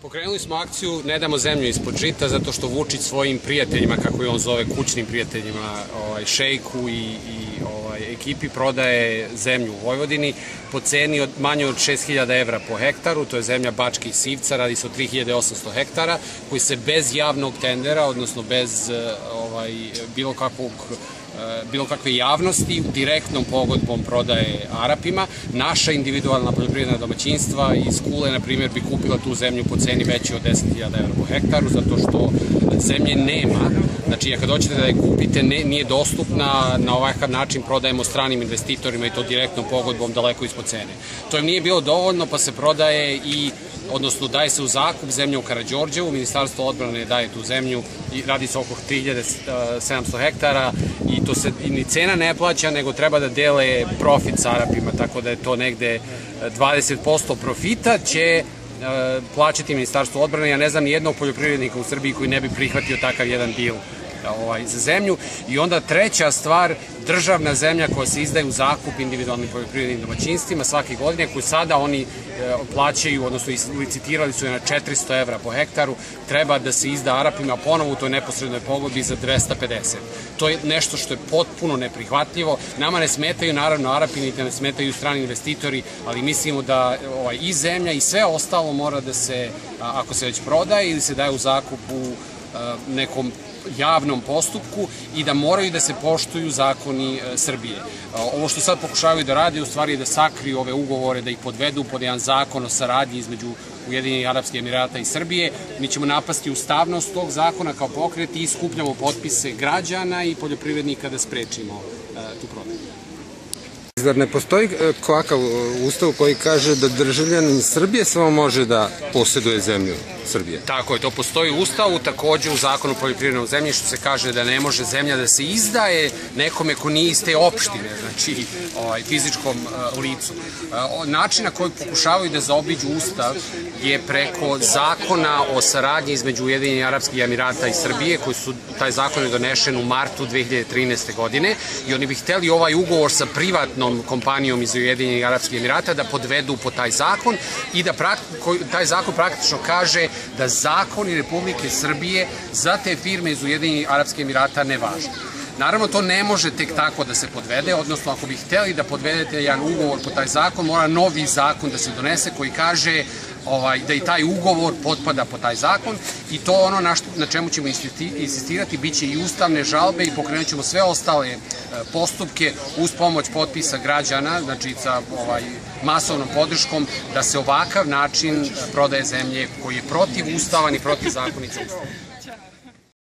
Pokrenuli smo akciju Ne damo zemlju ispod žita zato što Vučić svojim prijateljima, kako je on zove, kućnim prijateljima, šejku i ekipi prodaje zemlju u Vojvodini po ceni manje od 6.000 evra po hektaru. To je zemlja Bačke i Sivca, radi se o 3.800 hektara koji se bez javnog tendera, odnosno bez bilo kakve javnosti, direktnom pogodbom prodaje Arapima. Naša individualna poljoprivredna domaćinstva iz Kule, na primjer, bi kupila tu zemlju po ceni veći od 10.000 evra po hektaru, zato što zemlje nema. Znači, kad hoćete da je kupite, nije dostupna, na ovakav način prodajemo stranim investitorima i to direktnom pogodbom daleko ispod cene. To im nije bilo dovoljno, pa se prodaje odnosno daje se u zakup zemlja u Karađorđevu, Ministarstvo odbrane daje tu zemlju i radi se oko 3.700 hektara i to se ni cena ne plaća, nego treba da dele profit sa Arapima, tako da je to negde 20% profita će plaćati Ministarstvo odbrane. Ja ne znam ni jednog poljoprivrednika u Srbiji koji ne bi prihvatio takav jedan dil za zemlju. I onda treća stvar, državna zemlja koja se izdaje u zakup individualnim poljoprivrednim domaćinstvima svake godine, koju sada oni plaćaju, odnosno licitirali su je na 400 evra po hektaru, treba da se izda Arapima ponovo u toj neposrednoj pogodbi za 250. To je nešto što je potpuno neprihvatljivo. Nama ne smetaju, naravno, Arapi, niti ne smetaju strani investitori, ali mislimo da i zemlja i sve ostalo mora da se, ako se već prodaje ili se daje u zakup u nekom javnom postupku, i da moraju da se poštuju zakoni Srbije. Ovo što sad pokušavaju da rade, u stvari je da sakriju ove ugovore, da ih podvedu pod jedan zakon o saradnji između Ujedinjenih Arapskih Emirata i Srbije. Mi ćemo napasti ustavnost tog zakona kao pokret i skupljamo potpise građana i poljoprivrednika da sprečimo tu prodaju. Zar ne postoji kakav ustav koji kaže da državljanin Srbije samo može da posjeduje zemlju Srbije? Tako je, to postoji u Ustavu, takođe u Zakonu o poljoprivrednom zemljištu se kaže da ne može zemlja da se izdaje nekome ko nije iz te opštine, znači fizičkom licu. Način na koji pokušavaju da zaobiđu Ustav je preko zakona o saradnji između Ujedinjenih Arapskih Emirata i Srbije, taj zakon je donešen u martu 2013. godine i oni bi hteli ovaj ugovor sa privatnom kompanijom iz Ujedinjenih Arapskih Emirata da podvedu po taj zakon i da taj zakon praktično kaže da zakoni Republike Srbije za te firme iz Ujedinjenih Arapskih Emirata ne važe. Naravno, to ne može tek tako da se podvede, odnosno ako bi hteli da podvedete jedan ugovor po taj zakon, mora novi zakon da se donese koji kaže da i taj ugovor potpada po taj zakon, i to ono na čemu ćemo insistirati. Biće i ustavne žalbe i pokrenut ćemo sve ostale postupke uz pomoć potpisa građana, znači sa masovnom podrškom, da se ovakav način prodaje zemlje koji je protiv ustavan i protiv zakonica Ustava.